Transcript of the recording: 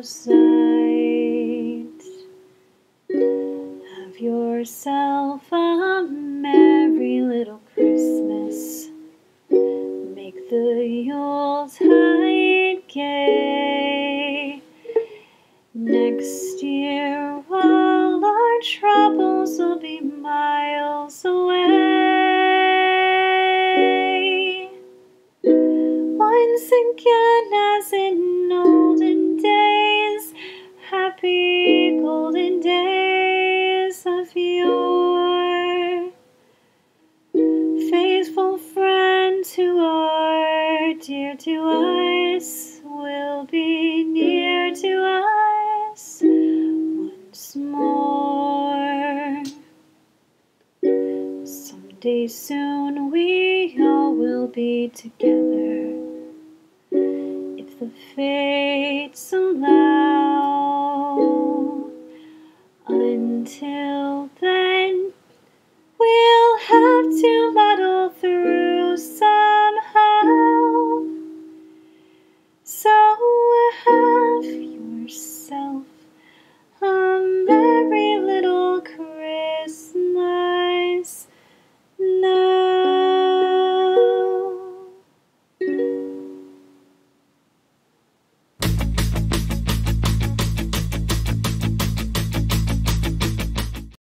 of sight. Have yourself a merry little Christmas. Make the Yuletide gay. Next year all our troubles will be miles away. Once again, as in olden days, happy golden days of yore. Faithful friends who are dear to us will be near to us once more. Someday soon we all will be together, if the fates allow. Until then,